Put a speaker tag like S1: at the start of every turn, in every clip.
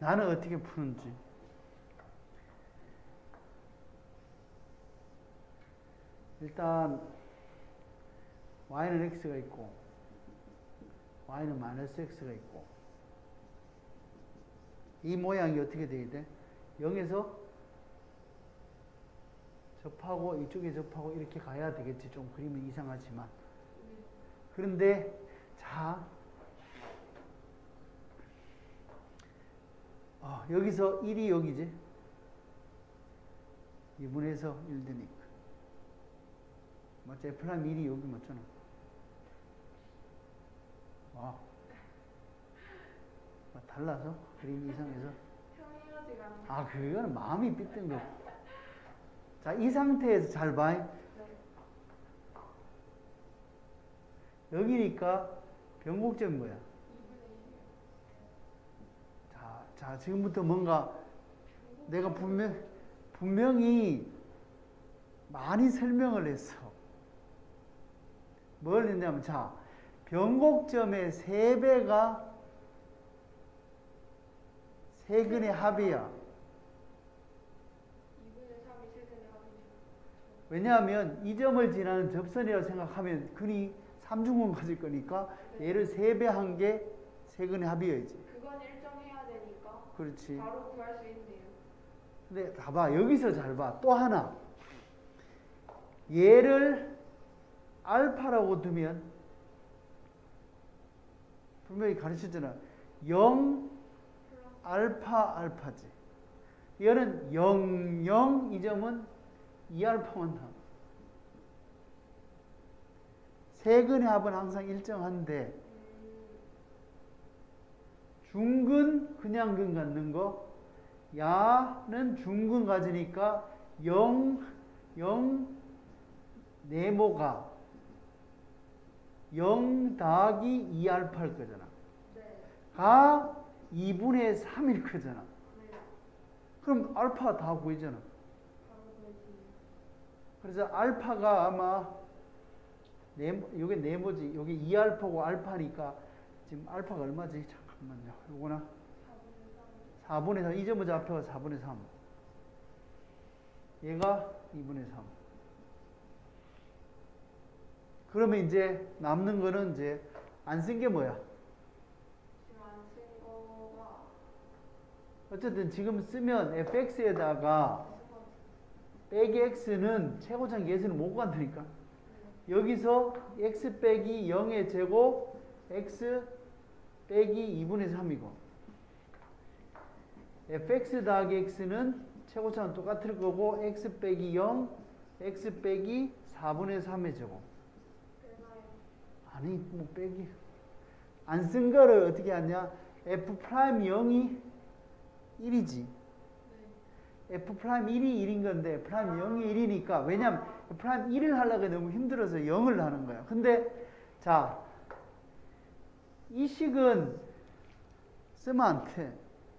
S1: 나는 어떻게 푸는지. 일단 y는 x가 있고 y는 마이너스 x가 있고 이 모양이 어떻게 돼야 돼? 0에서 접하고 이쪽에 접하고 이렇게 가야 되겠지. 좀 그림이 이상하지만. 그런데 자 여기서 1이 여기지. 2분에서 1 되니까. 맞지? F'1이 여기 맞잖아. 와. 달라서? 그림이 이상해서? 그거는 마음이 삐뚤은 거. 자, 이 상태에서 잘 봐. 여기니까 변곡점이 뭐야? 자, 지금부터 뭔가 내가 분명히 많이 설명을 했어. 뭘 했냐면, 자, 변곡점의 3배가 세근의 합이야. 왜냐하면 이 점을 지나는 접선이라고 생각하면 근이 3중근 가질 거니까 얘를 3배 한 게 세근의 합이어야지.
S2: 그건 일정해야 되니까.
S1: 그렇지.
S2: 바로 구할 수 있네요.
S1: 근데 봐봐. 여기서 잘 봐. 또 하나. 얘를 알파라고 두면 분명히 가르쳤잖아. 0 알파 알파지. 얘는 0 0 이 점은 2알파만 다. 세근의 합은 항상 일정한데 중근 그냥 근 갖는 거 야는 중근 가지니까 0 0 네모가 0 더하기 2알파일 거잖아. 가 2분의 3일 거잖아. 그럼 알파 다 구해잖아. 그래서 알파가 아마 요게 네모지. 요게 2알파고 알파니까 지금 알파가 얼마지? 잠깐만요. 요거나 4분의 3. 이 점의 좌표가 4분의 3. 얘가 2분의 3. 그러면 이제 남는 거는 이제 안 쓴 게 뭐야?
S2: 지금 안 쓴 거가
S1: 어쨌든 지금 쓰면 fx에다가 빼기 x는 최고차항 예수는 못 간다니까. 여기서 x 빼기 0의 제곱 x 빼기 2분의 3이고 fx 더하기 x는 최고차항 똑같을 거고 x 빼기 0 x 빼기 4분의 3의 제곱. 아니 뭐 빼기 안 쓴 거를 어떻게 하냐. f'0이 1이지. f'1이 1인 건데 f'0이 1이니까 왜냐면 f'1을 하려고 너무 힘들어서 0을 하는 거야. 근데 자, 이 식은 쓰면 안 돼.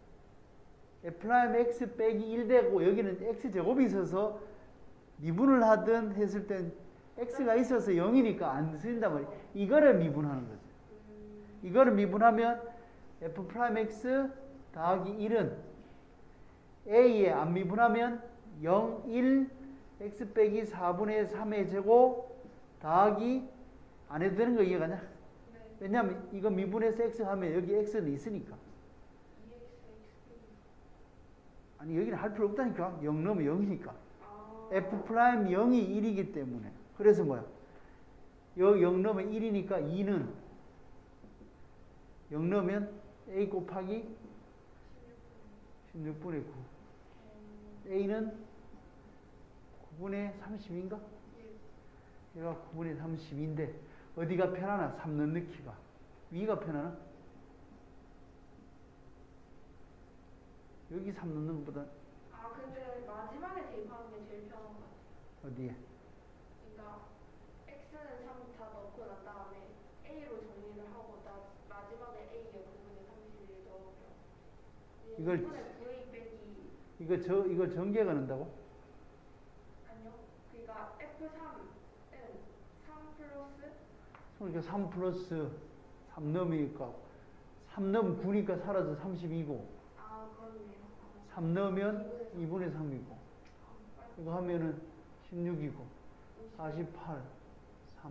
S1: f'x 빼기 1 되고 여기는 x제곱이 있어서 미분을 하든 했을 땐 x가 있어서 0이니까 안 쓰인단 말이야. 이거를 미분하는 거지. 이거를 미분하면 f'x 더하기 1은 a에 안 미분하면 0, 1, x 빼기 4분의 3의 제곱 더하기 안 해도 되는 거 이해가냐? 네. 왜냐하면 이거 미분해서 x 하면 여기 x는 있으니까. 아니 여기는 할 필요 없다니까. 0 넣으면 0이니까. f'0이 1이기 때문에. 그래서 뭐야? 여기 0 넣으면 1이니까 2는 0 넣으면 a 곱하기 16분의 9. a는 9분의 30인가? 얘가 9분의 30인데 어디가 편하나? 3 넣기가. 위가 편하나? 여기 3 넣는 것보다.
S2: 근데 마지막에 대입하는 게 제일 편한 것 같아요.
S1: 어디에?
S2: 그러니까 x는 3 다 넣고 난 다음에 a로 정리를 하고 마지막에 a에 9분의 30을 넣으면
S1: 이걸
S2: 2분의 9a 빼기
S1: 이걸 전개가 넣는다고?
S2: 아니요. 그러니까 f3은 3 플러스
S1: 그러니까 3 플러스 3 넣으니까 3 넣으면 9니까 사라져 32고
S2: 아, 그렇네요.
S1: 3 넣으면 2분의 3이고 이거 하면은 16이고 48, 3.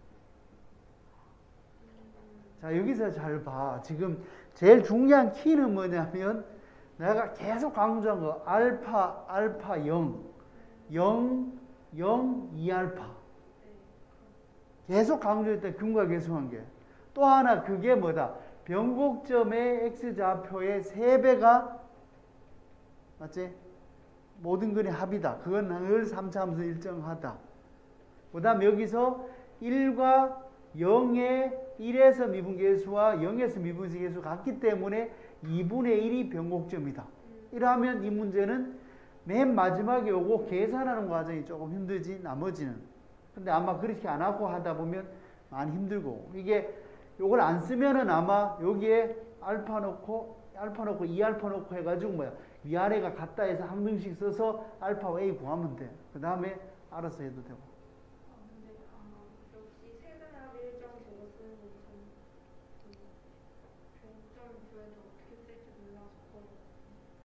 S1: 자, 여기서 잘 봐. 지금 제일 중요한 키는 뭐냐면 내가 계속 강조한 거 알파 0, 0, 0, 2알파. 계속 강조했던 근거가 계속한 게. 또 하나 그게 뭐다? 변곡점의 x좌표의 3배가 맞지? 모든 근의 합이다. 그건 늘 3차 함수 일정하다. 그 다음 여기서 1과 0의 1에서 미분계수와 0에서 미분계수 같기 때문에 2분의 1이 변곡점이다. 이러면 이 문제는 맨 마지막에 오고 계산하는 과정이 조금 힘들지 나머지는. 근데 아마 그렇게 안 하고 하다 보면 많이 힘들고 이게 요걸 안 쓰면은 아마 여기에 알파 넣고 2알파 넣고 해가지고 뭐야 위아래가 같다 해서 한 명씩 써서 알파와 A 구하면 돼. 그 다음에 알아서 해도 되고.